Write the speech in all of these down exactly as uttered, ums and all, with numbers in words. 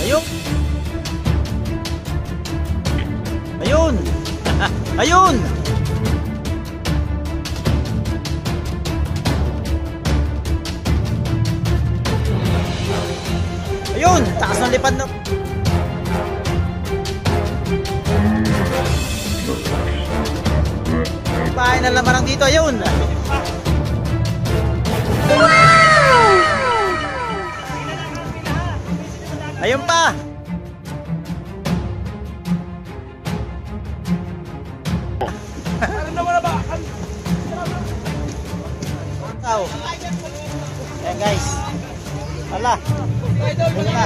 Ayun. Ayun. Ayun. Ayun, taas ng lipad na. Bahay na lamarang dito, ayun. Wow! Ayun pa. Ayan guys. Ala. Ayun na.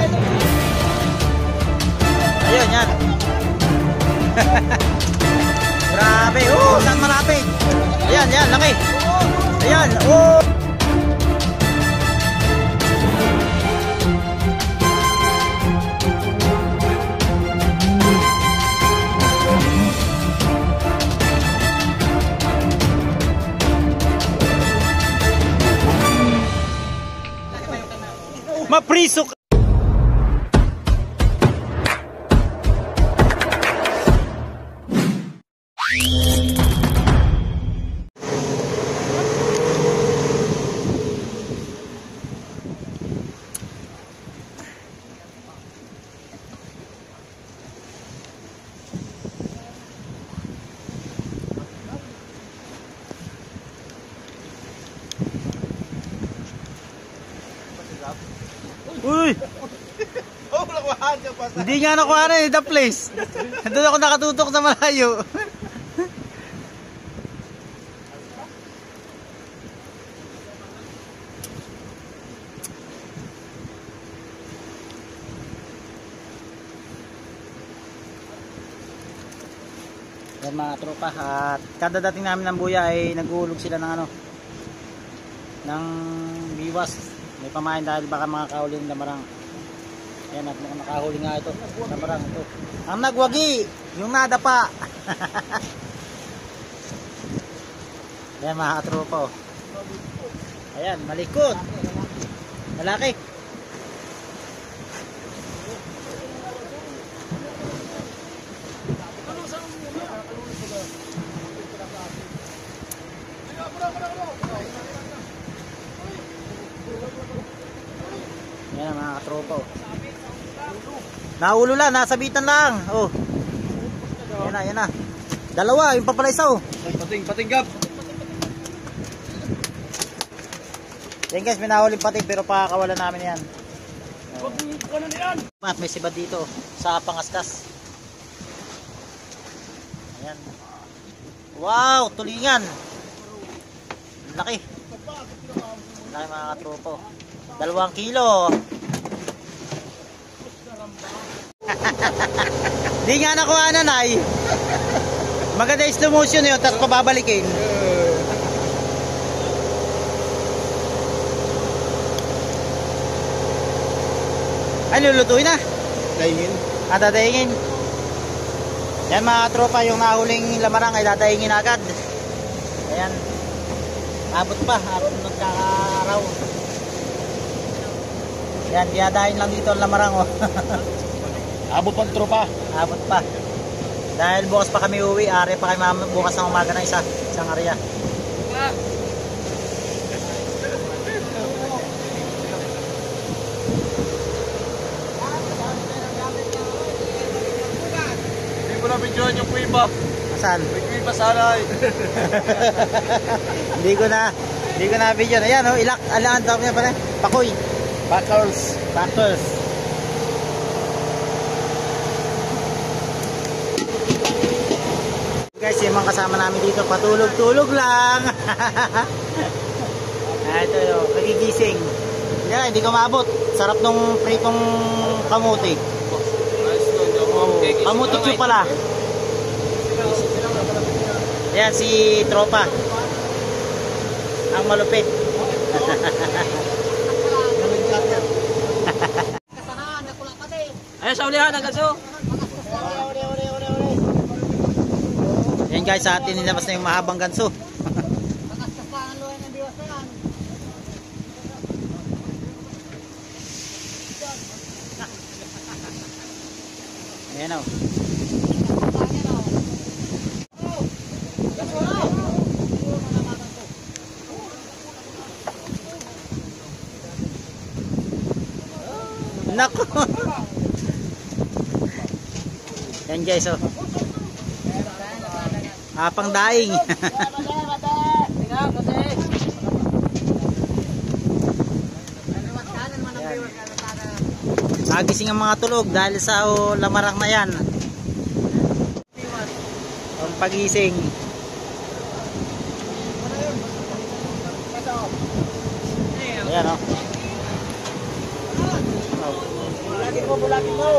Ayun yan. Grabe. Oh, saan malapit? Ayan, yan, laki. Ayan, oh. Mapriso ka. Uy! Oh, lakuhaan ka pa. Hindi nga nakuha na eh, the place. Doon ako nakatutok sa malayo. Yan mga tropa, at kada dating namin ng buya ay nag-uulog sila ng ano, ng biwas. May pamain dahil baka makakahuli ng lamarang. Ayan, at nakahuli nga ito, lamarang ito. Ang nagwagi, yung nadapa. Ayan mga katropa. Ayan, malikot. Malaki. Yan ang mga katropa. Oh. Naulo lang, nasabitan lang. Oh. Yan na, yan na. Dalawa, yung pa pala isa. Oh. Pating, patinggap. Yan guys, may nahuling pating pero pakakawalan namin yan. Oh. At may sibad dito sa pangaskas. Ayan. Wow, tulingan. Laki. Laki mga katropa. Dalawang kilo. Di nga nakuha na, Nay. Maganda yung slow motion yun, tapos pababalikin. Ay, lulutuin na. Dahingin. Ah, dadahingin. Yan mga tropa, yung nahuling lamarang ay dadahingin agad. Ayan. Abot pa, abot nagkakaaraw. Yan, diyadahin lang dito ang lamarang. Oh. Abot pang tropa. Abot pa. Dahil bukas pa kami uwi, ari pa kami bukas ng umaga na isa, isang area. Hindi ko na videoan yung kuiba. Asan? May kuiba sana eh. Hindi ko na, hindi ko na video. Ayan, oh, ilak, alaan tawag niya pala. Pakoy. Backers. Backers. Guys, yung mga kasama namin dito, patulog-tulog lang. Ah, ito yung kagigising. Yan, hindi ko maabot. Sarap nung pritong kamuti. Kamuti Q pala. Yan, si tropa. Ang malupit. Ayan sa ulihan, ang ganso. Yan guys, sa atin nilabas na yung mahabang ganso. Ayan o. Nako. Yan guys oh. Ah, pang daing. Nagising ang mga tulog dahil sa oh, lamarang na yan. Ang pagising. Ayan o. Oh. Bulagin mo, bulagin mo.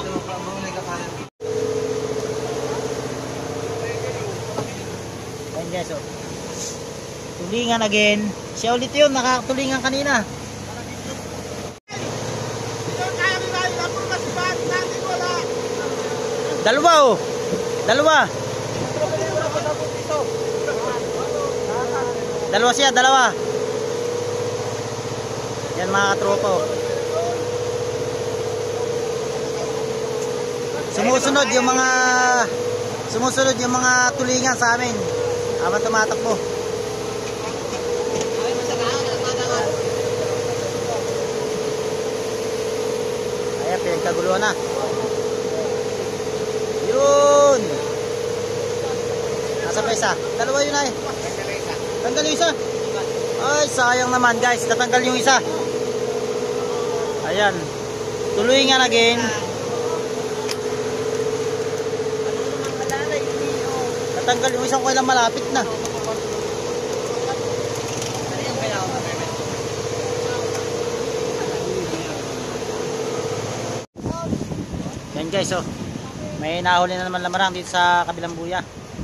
Ayan guys oh. Tulingan again. Siya ulit yun, nakatulingan kanina. Dalawa oh. Dalawa. Dalawa siya, dalawa. Yan mga katropa oh. Sumusunod yung mga Sumusunod yung mga tulingan sa amin habang tumatakbo. Ayan, pinagkaguluhan na. Yun. Nasa pa isa? Dalawa yun ay. Tanggal yung isa. Ay, sayang naman guys. Natanggal yung isa. Ayan. Tulingan again. Natanggal yung isang kailang malapit na. Yan guys oh. May nahuli na naman lamarang dito sa kabilang buya.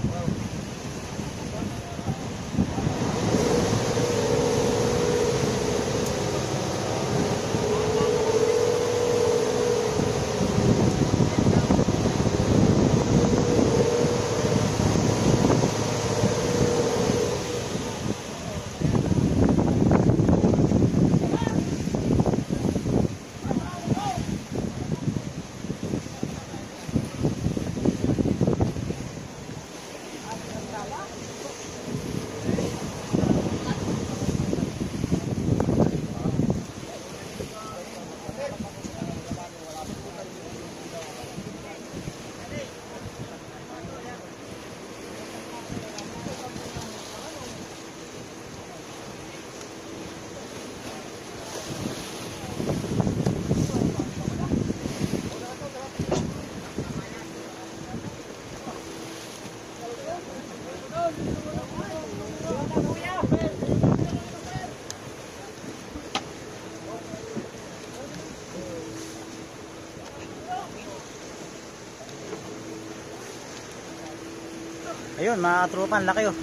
Ayun mga katropa, ang laki oh.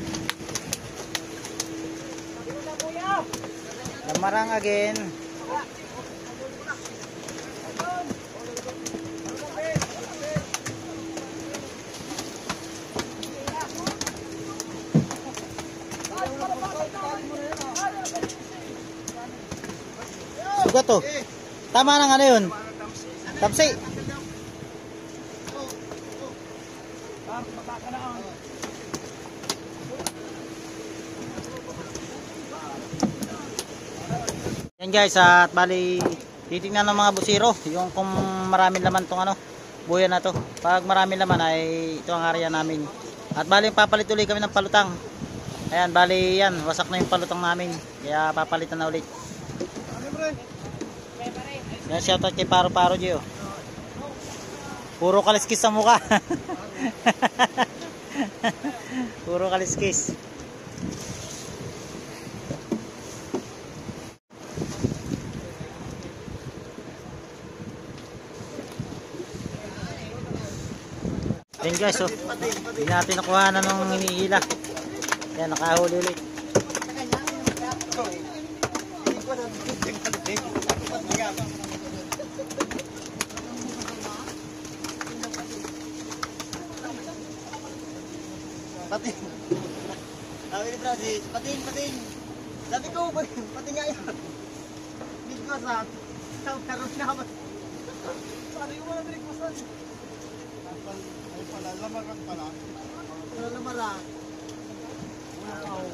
Lamarang again. Sugat oh. Tama ng ano yun? Tapsi. Yan guys, at bali titingnan ng mga busiro yung kung maraming laman tong ano, buya na to. Pag maraming laman ay ito ang area namin. At bali papalit ulit kami ng palutang. Ayan, bali yan, wasak na yung palutang namin. Kaya papalitan na ulit. Yan, shoutout kay Paro Paro Gio. Puro kaliskis sa mukha. Puro kaliskis. Yan guys, oh. Hindi natin nakuha na nung hinihila. Yan, nakahuli ulit. Pating. Sabi ni Francis, pating, pating. Sabi ko, pating nga yun. Hindi ko sa karoon na ba? Sabi ko wala direct mo sa. yan. Ay pala, lamaran pala. Wala lamaran. Wala pa ako.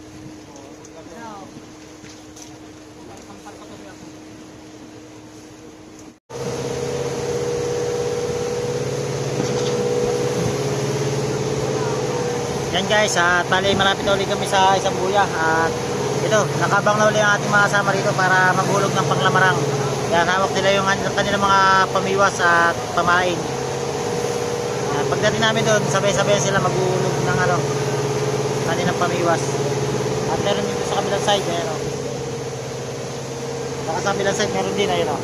Yan guys, at tali malapit na ulit kami sa isang buya. At ito, nakabang na ulit ang ating mga kasama rito para maghulog ng panglamarang. Yan, hawak nila yung kanilang mga pamiwas at pamain. Yan, pagdating namin doon, sabay-sabay sila maghulog ng ano, kanilang pamiwas. At meron dito sa kabilang side, ayan o. Saka sa kabilang side, meron din, ayan o.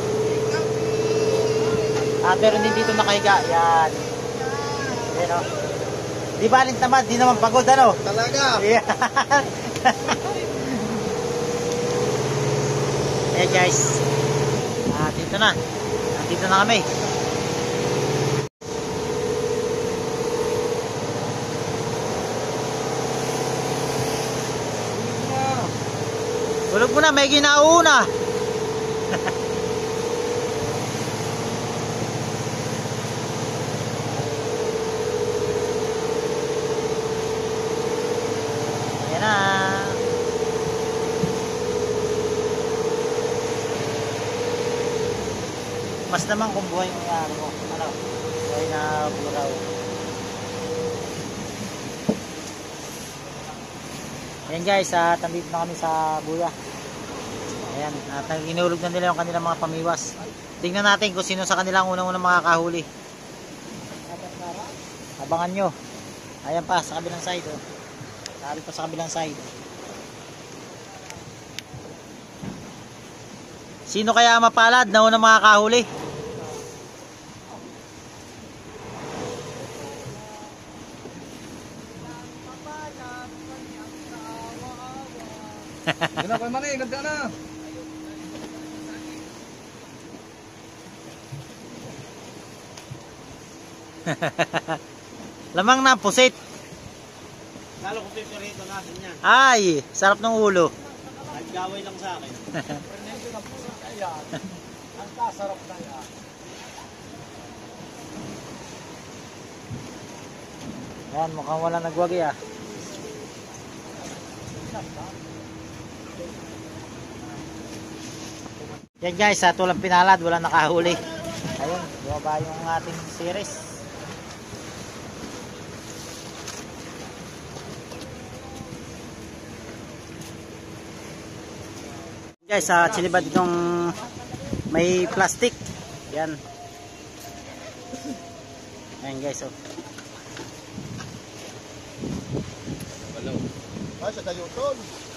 At meron din dito nakahiga, yan. Ayan o. Di baling tamad, di naman pagod, ano? Talaga? Yeah. Eh guys, ah, dito na. Dito na kami. Tulog mo na, may ginauuna. Ayan na. Mas naman kung buhay mo yan, ano, ano, buhay na buraw. Ayan guys, at nandito na kami sa buya. Ayan, at inulog na nila yung kanilang mga pamiwas. Tingnan natin kung sino sa kanilang unang-unang makakahuli. Abangan nyo. Ayan pa, sa kabilang side. Oh. Sabi pa sa kabilang side. Sino kaya mapalad na unang makakahuli? Ganda ko man eh, ganda na. Lamang na pusit. Lalo ko piperito natin niya. Ay, sarap ng ulo. Naggaway lang sa akin. Ayan. Ang kasarap na yan. Ayan, mukhang wala nagwagi ah. Yan guys, sa tulang pinalad, wala nakahuli. Ayun, bumaba yung ating series. Guys, sa silibad itong may plastic. Yan. Ayan guys, oh. Hello. Ah, sa Dayuton.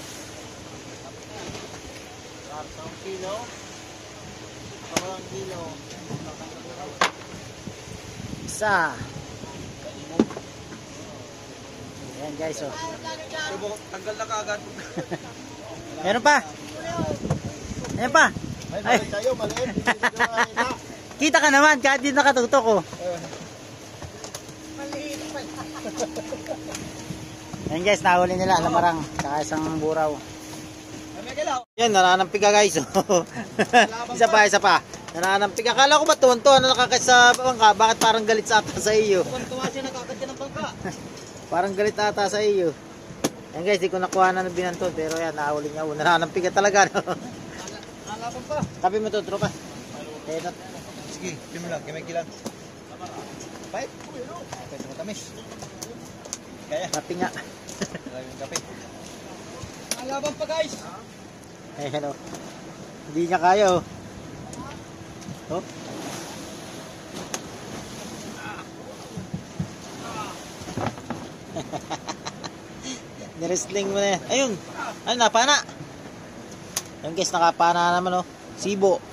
Isang kilo. Isang kilo. Isa. Ayan guys, oh. Tanggal na kaagad. Meron pa. Ayan pa. Ay, Ay. maliit tayo, maliit. Kita ka naman, kahit di nakatutok ko. Maliit pa. Ayan guys, nahuli nila, lamarang, saka isang buraw. May galaw. Yan, nananampig ka guys. Isa pa, isa pa. Nananampig. Akala ko ba tuwan-tuwa na nakakit sa bangka? Bakit parang galit sa ata sa iyo? Tuwa siya nakakadya ng bangka. Parang galit ata sa iyo. Ayan guys, di ko nakuha na ng binantod. Pero yan, nahuli niya. Nananampig ka talaga. No? Nalaban pa. Tabi mo to, tropa. Ayan, not. Sige, yun lang, kimay kilang. Bait. Pwede mo tamis. Kaya. Tapi nga. Maraming kape. Nalaban pa guys. Ayan o. Hindi niya kaya o. Oh. Nirestling mo na yan. Ayun. Ayun, napana. Ayun guys, nakapana naman o. Sibo.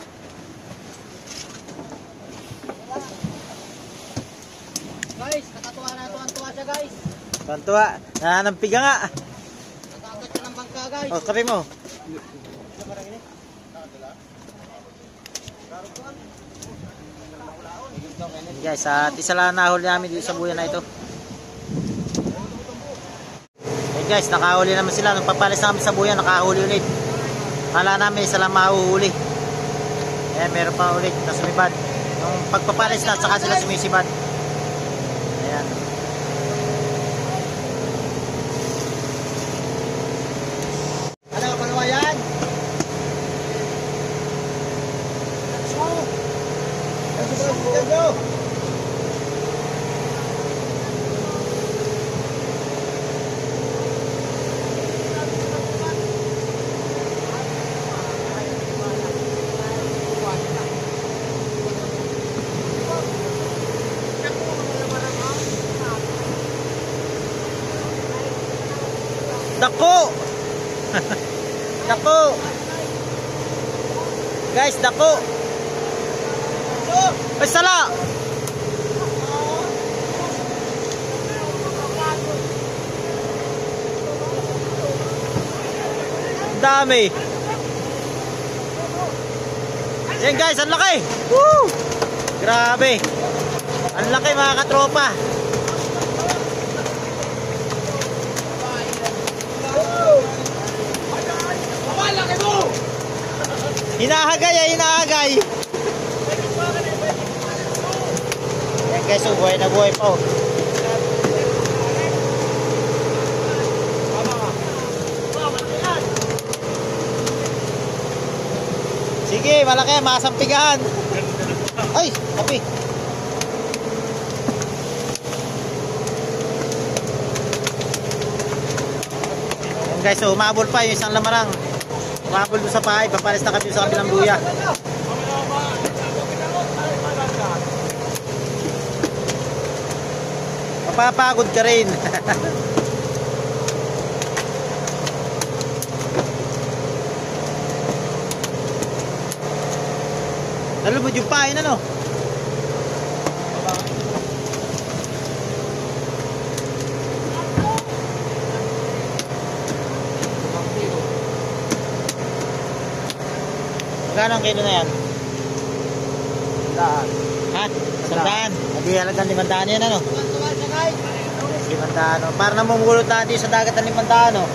Guys, nakatuwa na tuwan-tuwa siya guys. Tuwan-tuwa. Nananampig ka nga. Nakakadya ng bangka guys. O, kape mo. Ayun guys, at isa lang nahuli namin dito sa buya na ito. Ayun guys, nakahuli naman sila. Nung papalis namin sa buya, nakahuli ulit. Kala namin isa lang mahuhuli. Ayan, meron pa ulit na sumibad. Yung pagpapalis na at saka sila sumisibat. Ayan. Ano, palawa yan? Let's go! Let's go! Let's go! Dako! Dako! Guys, dako! Ay, sala! Dami! Yan guys, ang laki! Woo! Grabe! Ang laki mga katropa! Hinahagay ay hinahagay. Yan guys, oh, buhay na buhay pa oh. Sige, malaki, masampigahan. Ay, kapi. Yan guys, oh, umabol pa yung isang lamarang. Umabol doon sa pahay, papalis na kami sa kabilang buya. Mapapagod ka rin. Nalubod yung pahay na no? Magkano ang kilo na yan? Sandaan. Ha? Sandaan? Hindi halagang limandaan yan ano? Limandaan. Para namumulot natin sa dagat ng limandaan no?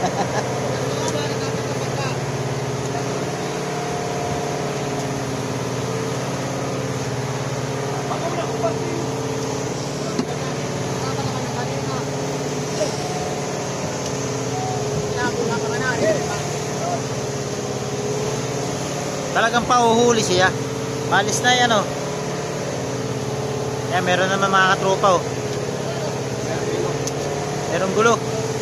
Talagang pauhuli siya. Malis na yan oh. Yan, meron naman mga katropa oh. Merong gulo.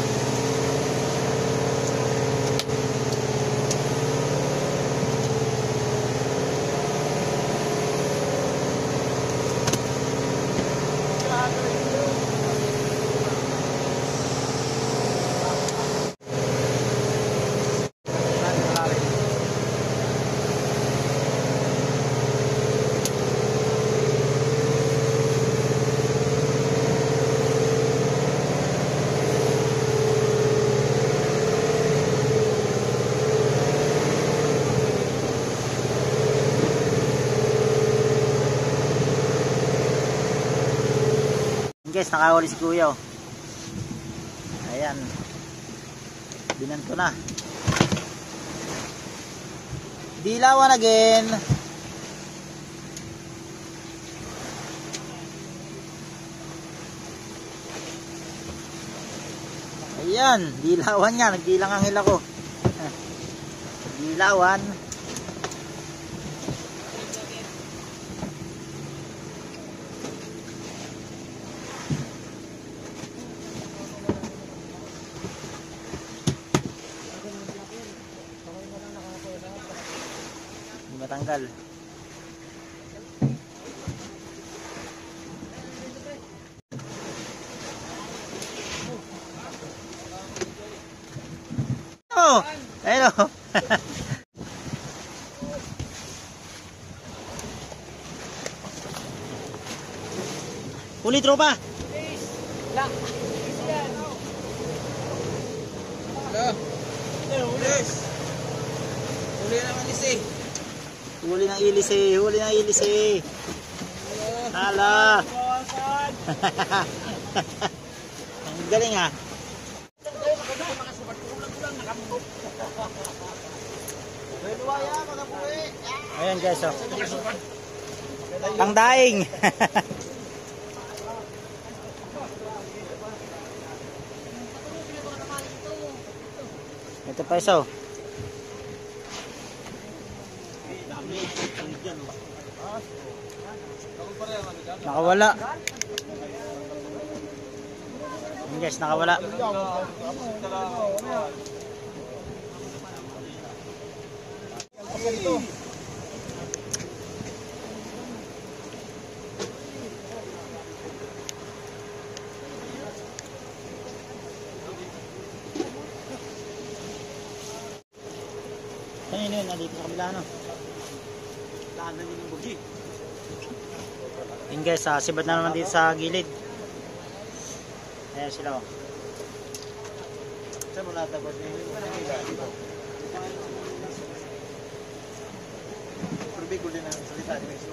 Guys, nakahuli si kuya oh. Ayan, binanto na. Dilawan again. Ayan, dilawan nga. Nagdilang ang hila ko. Dilawan. Matanggal. Oh, ayun oh. Huli tropa. Hello. Ulis. Huli naman isi. Huli ng ilis eh, huli ng ilis eh. Hala. Ang galing ah. Ayan guys oh. Pang daing. Ito pa isa oh. Nakawala. Yan guys, nakawala. Ano yun yun? Nandito sa kabila ano? Lahat na yun yung bugi. Yun guys, uh, sibat na naman dito sa gilid. Ayan sila oh. Saan mo natabas niya yung Purbi ko din ang salita ni Meso.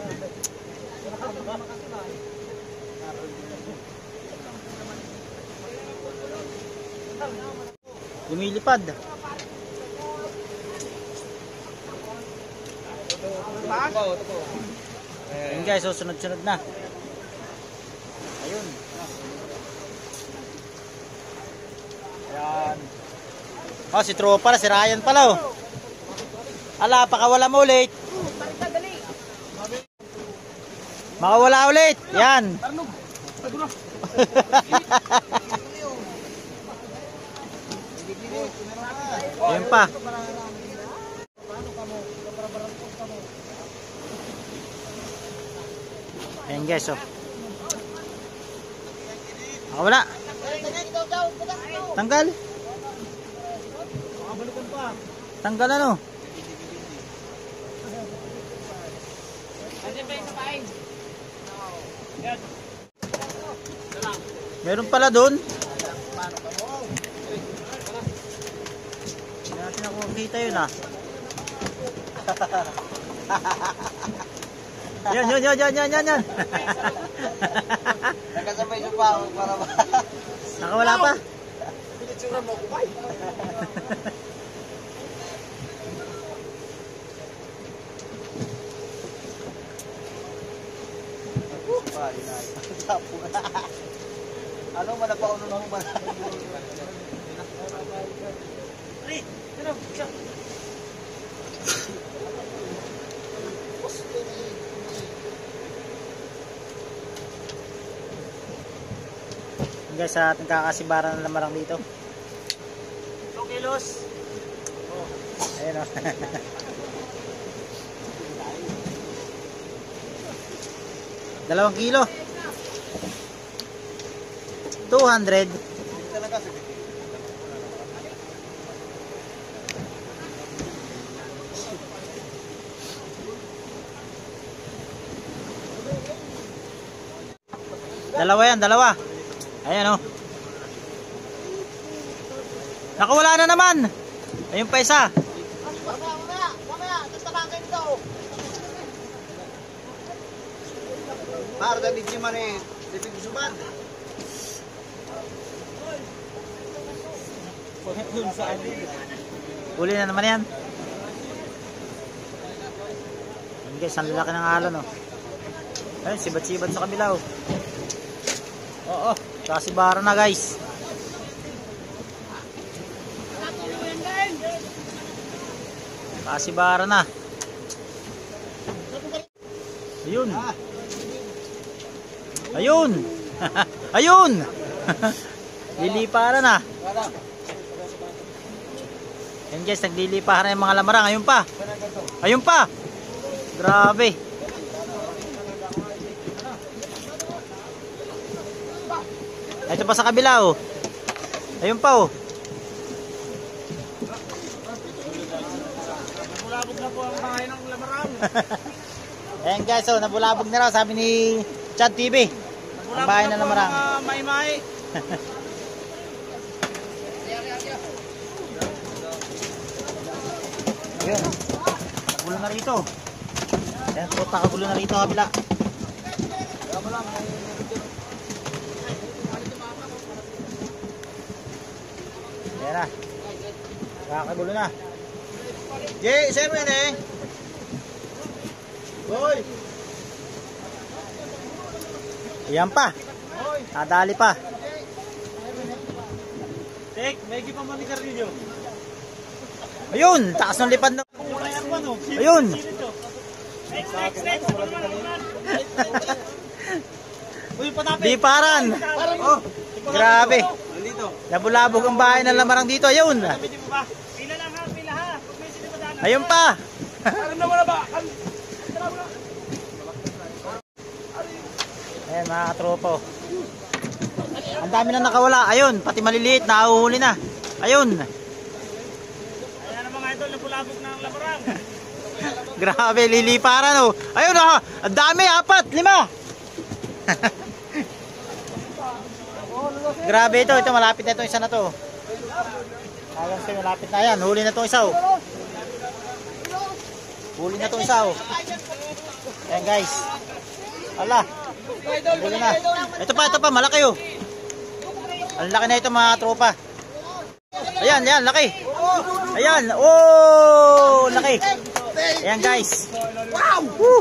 Lumilipad. Ayun guys, so sunod-sunod na. Ayun. Ayan. Oh, si tropa na, si Ryan pala oh. Ala, pakawala mo ulit. Makawala ulit. Yan. Ayun pa. Ayan guys oh. Makawala. Tanggal. Tanggal ano? Meron pala doon. Hindi natin ako makita yun ah. Yan, yan, yan, yan, yan, yan, yan. Nakasabay siya pa ako para ba? Nakawala pa? Pinitsura mo, kubay. Ano man pa uno mo ba? Ali, ano? Guys, sa ating kakasibaran na lamarang dito. two kilos. Oh. Ayun o. Dalawang kilo. two hundred. Dalawa yan, dalawa. Ayan o. Nakawala na naman. Ayun pa isa. Mamaya, mamaya, mamaya. Tatabangin ito. Para damit niyo man eh. Dipig suman. Uli na naman yan. Ayun guys, ang lalaki ng alon o. Ayun, sibat-sibat sa kabila o. Oo, kasibara na guys. Kasibara na. Ayun. Ayun. Ayun. Liliparan na. Yan guys, nagliliparan na yung mga lamarang. Ayun pa. Ayun pa. Grabe. Ito pa sa kabila oh. Ayun pa oh. Nabulabog na po ang bahay ng lamarang. Ayan guys oh, nabulabog na raw sabi ni Chad T V. Ang bahay ng lamarang. May-may. Ayun. Kagulo na rito. Ayan po, kagulo na rito kabila. Ayan na. Kakagulo na. Jay, seven eh. Boy. Ayan pa. Nadali pa. Tek, may pa man ni Carrillo. Ayun, taas ng lipad na. Ayun. Next, next, next. Uy, patapit. Di paran. Oh, Grabe. nandito. Nabulabog ang bahay ng lamarang dito. Ayun. Pila lang ha, pila ha. Pag may sinipadaan. Ayun pa. Ano na wala ba? Ayan mga katropo. Ang dami na nakawala. Ayun, pati maliliit, nahuhuli na. Ayun. Ayan ang mga idol, nabulabog ng lamarang. Grabe, liliparan oh. Ayun oh, ang dami, apat, lima. Grabe ito, ito malapit na itong isa na to. Ayan siya, malapit na yan. Huli na itong isa oh. Huli na itong isa oh. Ayan guys. Ala. Huli na. Ito pa, ito pa, malaki oh. Ang laki na ito mga tropa. Ayan, ayan, laki. Ayan, oh, laki. Ayan guys. Wow! Woo!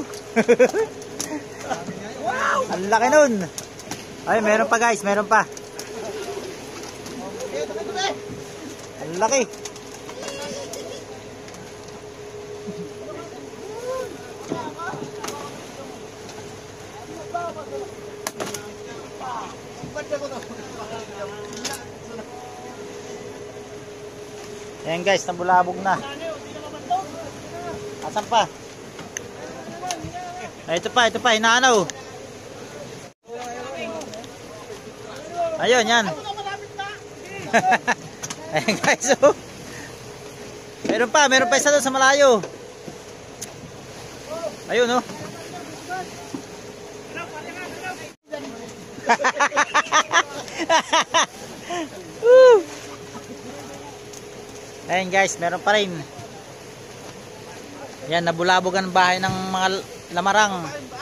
Wow! Ang laki nun. Ay, meron pa guys, meron pa. Ang laki. Ayan guys, nabulabog na. Asan pa? Ay, ito pa, ito pa, hinaanaw. Ayun, yan. Ayan guys, oh. Meron pa, meron pa isa doon sa malayo. Ayun, oh. Woo! Ayan guys, meron pa rin. Yan, nabulabog ang bahay ng mga lamarang.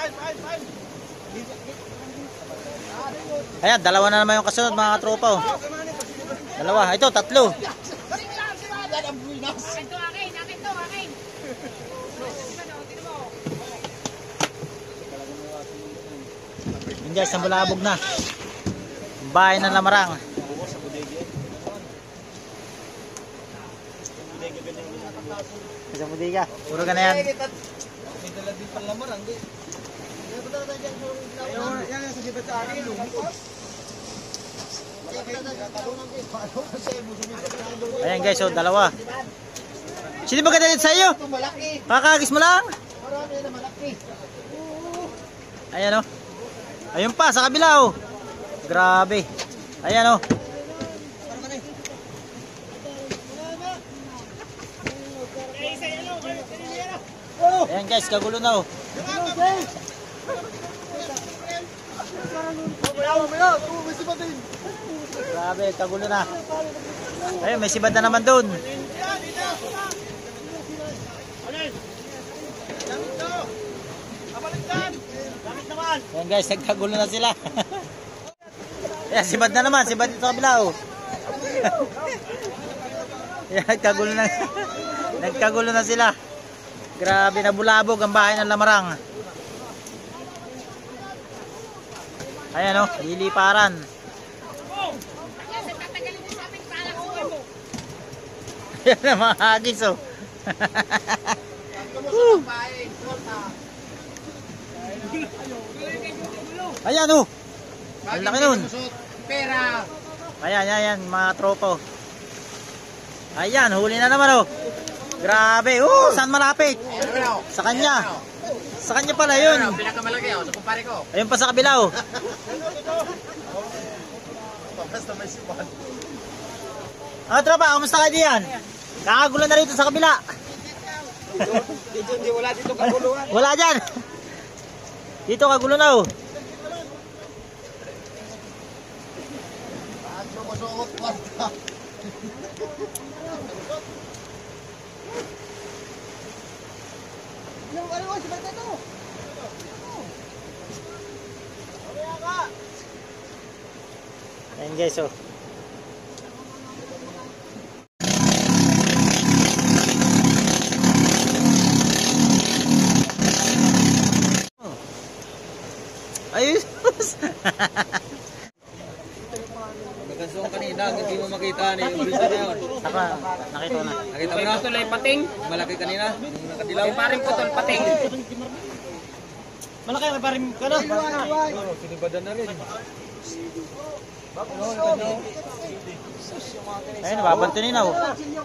Ayan, dalawa na naman yung kasunod mga tropa oh. Dalawa, ito, tatlo. Ito akin, akin to, akin. Yan guys, nabulabog na ang bahay ng lamarang. Sa budiga, puro ka na yan. May dala din pang lamarang. Ayaw, yan sa sibat sa akin. Ayan guys, oh, dalawa. Sino ba kadalit sa iyo? Kakagis mo lang? Ayan oh. Ayun pa, sa kabila oh. Grabe. Ayan oh. Ayan guys, kagulo na oh. Grabe, kagulo na. Ayun, may sibad na naman doon. Ayan guys, nagkagulo na sila. Ayan, sibad na naman, sibad dito sa kabila oh. Ayan, nagkagulo na. Nagkagulo na sila. Grabe, nabulabog ang bahay ng lamarang. Ayan oh, liliparan. Ayan ang mga hagis oh. Ayan oh. Ang laki nun. Ayan, ayan, ayan mga tropo. Ayan, huli na naman oh. Grabe, oh, saan malapit? Sa kanya. Sa kanya pala yun. Pinakamalaki oh, sa kumpare ko. Ayun pa sa kabila oh. Basta may sipan. Ah, tropa, kamusta kayo diyan? Nakagulo na rito sa kabila. Dito, di wala dito kaguluhan. Wala dyan. Dito kagulo na oh. Ano masuot kwarta? Yung ano ko, sibat na ito. Ayan guys oh. Ayos. Nagkansuhan kanina, hindi mo makita ni yung video na yun. Saka, nakita ko na. Nakita mo na? Putol ay pating. Malaki kanina, yung nakadilaw. Yung paring putol pating. Malaki, may parim ka na. Oo, sinibadan na rin. Ayun, nababantunin na oh.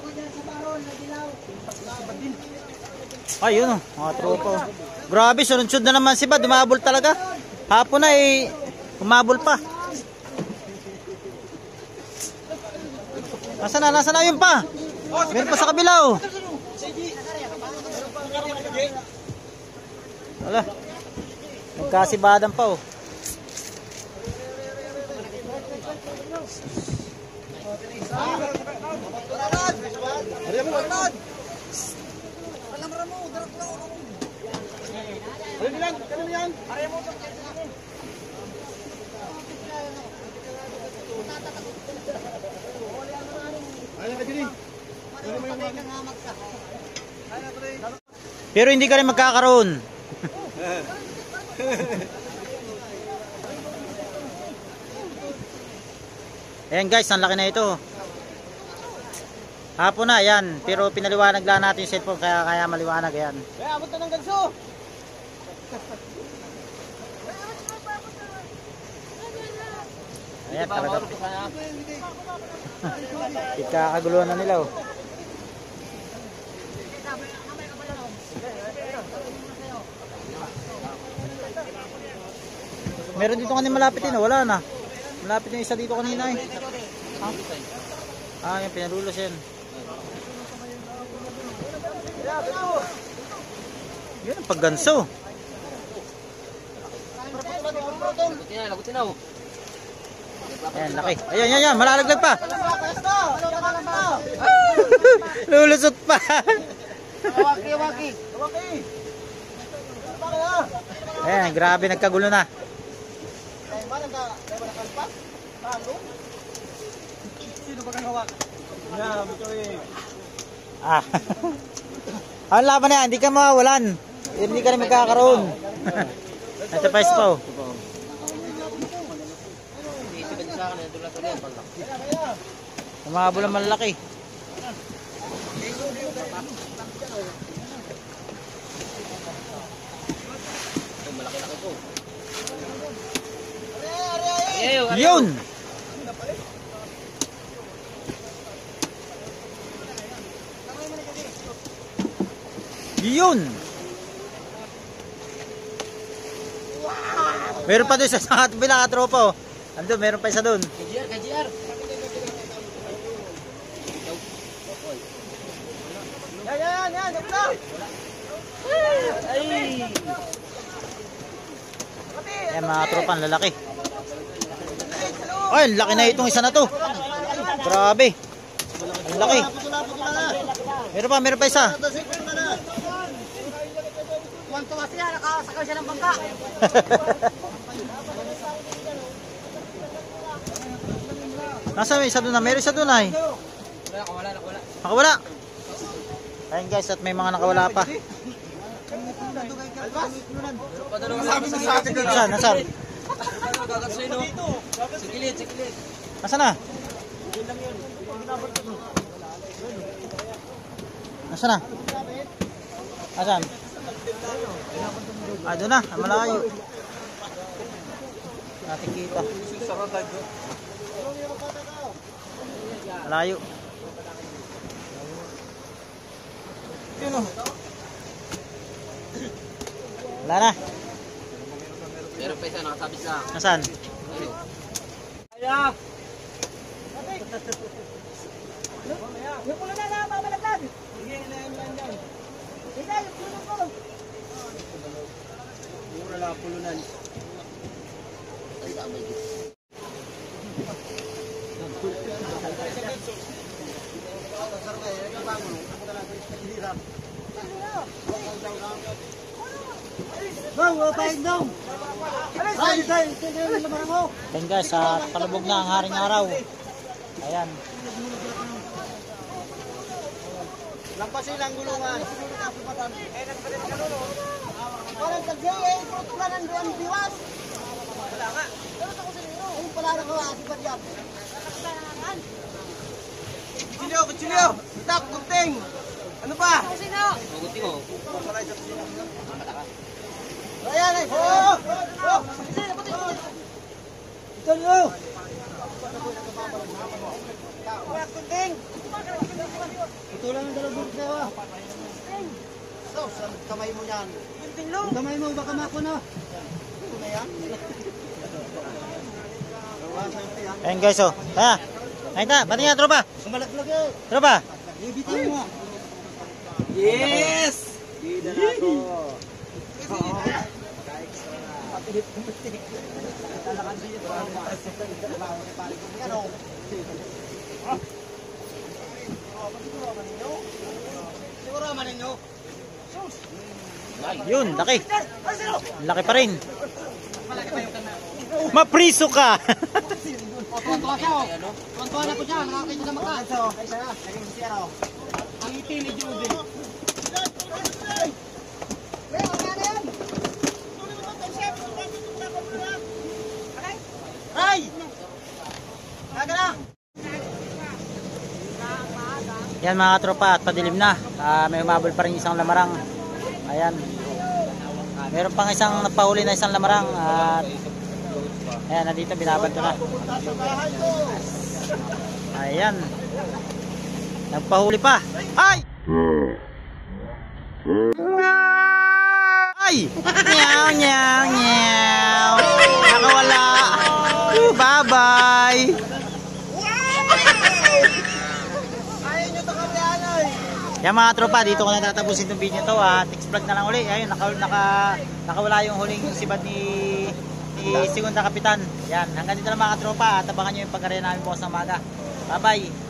Ayun oh, mga tropa oh. Grabe, sunod-sunod na naman si Bad, umabol talaga. Hapon na eh, umabol pa. Nasaan na, nasaan na yun pa? Meron pa sa kabila oh. Wala. Magkasibadan pa oh. Pero hindi ka rin magkakaroon. Ayan guys, ang laki na ito. Hapon na, yan. Pero pinaliwanag lang natin yung cellphone, kaya kaya maliwanag yan. Kaya abot na ng ganso. Ayan, talaga. Ikakaguluhan na nila oh. Meron dito kanina malapit din, wala na. Malapit yung isa dito kanina eh. Ah, ah yung pinalulos yan. Yun ang pagganso. Ayan, laki. Ayan, yan, yan, malalaglag pa. Lulusot pa. Waki, waki. Waki. Ayan, grabe, nagkagulo na. Sino ba kang hawak? Yeah, Bitoy. Ah. Ang laban na yan, hindi ka mawawalan. Hindi ka rin magkakaroon. Ito pa ispa oh. Ang mga bulang malaki. Yun! Yun! Meron pa doon sa sangat bila katropa oh. Ando, meron pa isa doon. Kajiar, kajiar. Yan, yan, yan. Ay! Yan mga tropa, ang lalaki. Ay, laki na itong isa na to. Grabe. Ang laki. Meron pa, meron pa isa. Tuwan-tuwa siya, nakasakal siya ng bangka. Nasa may isa doon na? Meron isa doon ay. Wala, nakawala, nakawala. Nakawala. Ayun guys, at may mga nakawala pa. Sabi mo sa akin doon. Nasaan? Nasaan? Gagatsoy no? Sa gilid, sa gilid. Nasaan na? Nasaan na? Nasaan? Ah, doon na. Malayo. Natin kita. Malayo. Wala na. Meron pa isa, nakasabit lang. Nasaan? Kaya! Yung pulo na lang, mamalaglag. Sige, ilayan lang dyan. Sige, yung pulo ko. Mura lang, pulunan. Bang, papain daw. Ay, ay, ay, lamarang mo. Ayan guys, sa palubog na ang haring araw. Ayan. Lampasin lang gulungan. Parang kagay, eh, protulan ang biwas. Wala nga. Ayun pala na kawa, di ba diyan? Kuchilyo, kuchilyo! Stop, kunting! Ano pa? Kunting mo. Ayan ay. Oh! Oh! Ito nyo! Kunting! Ito lang ang dalawang bursa wa. So, saan kamay mo yan? Yung kamay mo, baka mako na. Ito na yan. Ayan guys, oh. Kaya. Nakita, pati nga, tropa. Sumalaglag eh. Tropa. Ibitin mo. Yes! Bida na ako. Siguro man ninyo. Yun, laki. Laki pa rin. Mapriso ka. Tuwan-tuwa siya oh. Tuwan-tuwa na po siya. Nakakita na maka. Ay siya. Naging siya oh. Ang ngiti ni Judy. Ay! Kaga na! Yan mga tropa, at padilim na. Ah, may umabol pa rin isang lamarang. Ayan. Meron pang isang napahuli na isang lamarang. At ayan, nandito binabanto na. Ayan. Nagpahuli pa. Ay! Ay! Nyaw, nyaw, nyaw. Nakawala. Bye-bye. Yan mga tropa, dito ko na tatapusin itong video to at next vlog na lang uli. Ayun, naka, naka, nakawala yung huling sibad ni, ni Segunda Kapitan. Yan, hanggang dito lang mga tropa at abangan nyo yung pagkarya namin bukas ng maga. Bye bye.